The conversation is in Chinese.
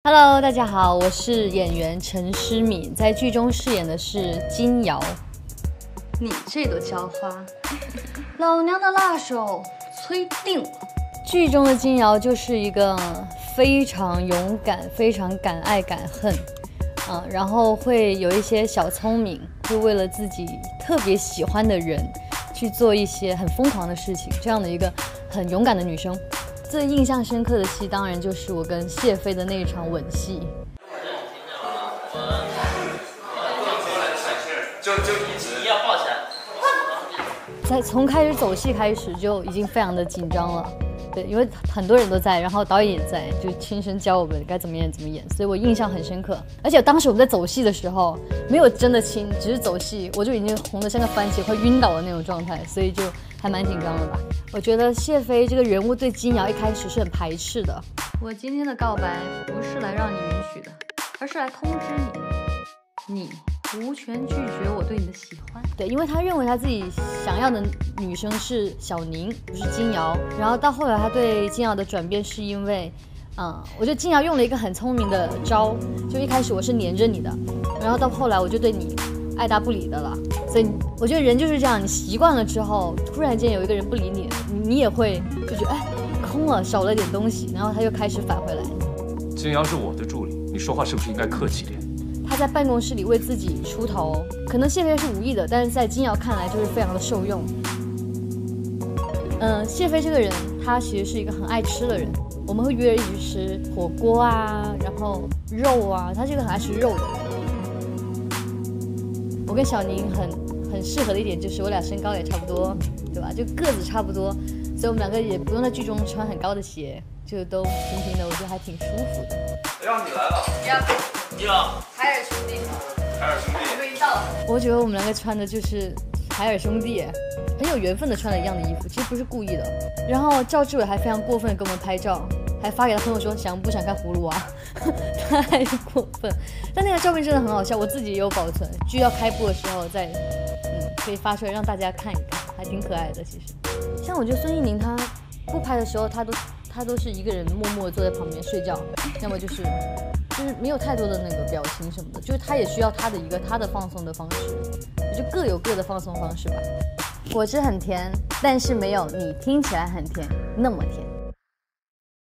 Hello， 大家好，我是演员陈诗敏，在剧中饰演的是金瑶。你这朵娇花，老娘的辣手催定了。剧中的金瑶就是一个非常勇敢、非常敢爱敢恨，然后会有一些小聪明，会为了自己特别喜欢的人去做一些很疯狂的事情，这样的一个很勇敢的女生。最印象深刻的戏，当然就是我跟谢飞的那一场吻戏。 就一直要抱起来。 从开始走戏开始就已经非常的紧张了，对，因为很多人都在，然后导演也在，就亲身教我们该怎么演，所以我印象很深刻。而且当时我们在走戏的时候，没有真的亲，只是走戏，我就已经红得像个番茄，快晕倒的那种状态，所以就还蛮紧张的吧。我觉得谢飞这个人物对金瑶一开始是很排斥的。我今天的告白不是来让你允许的，而是来通知你无权拒绝我对你的喜欢。对，因为他认为他自己想要的女生是小宁，不是金瑶。然后到后来他对金瑶的转变是因为我觉得金瑶用了一个很聪明的招，就一开始我是黏着你的，然后到后来我就对你爱答不理的了。所以我觉得人就是这样，你习惯了之后，突然间有一个人不理你，你也会就觉得空了，少了点东西，然后他又开始返回来。 金瑶是我的助理，你说话是不是应该客气点？ 他在办公室里为自己出头，可能谢飞是无意的，但是在金瑶看来就是非常的受用。谢飞这个人，他其实是一个很爱吃的人，我们会约着一起吃火锅啊，然后肉啊，他是一个很爱吃肉的人。我跟小宁很适合的一点就是我俩身高也差不多，对吧？就个子差不多，所以我们两个也不用在剧中穿很高的鞋，就都平平的，我觉得还挺舒服的。 让你来了。你好。 海尔兄弟。我们已经到了。 我觉得我们两个穿的就是海尔兄弟，很有缘分的穿了一样的衣服，其实不是故意的。然后赵志伟还非常过分的给我们拍照，还发给他朋友说想不想看葫芦娃，太过分。但那个照片真的很好笑，我自己也有保存，剧要开播的时候再可以发出来让大家看一看，还挺可爱的。其实像我觉得孙艺宁她不拍的时候，她都是一个人默默地坐在旁边睡觉，要么就是没有太多的那个表情什么的，就是她也需要她的放松的方式，就各有各的放松方式吧。果汁很甜，但是没有你听起来很甜那么甜。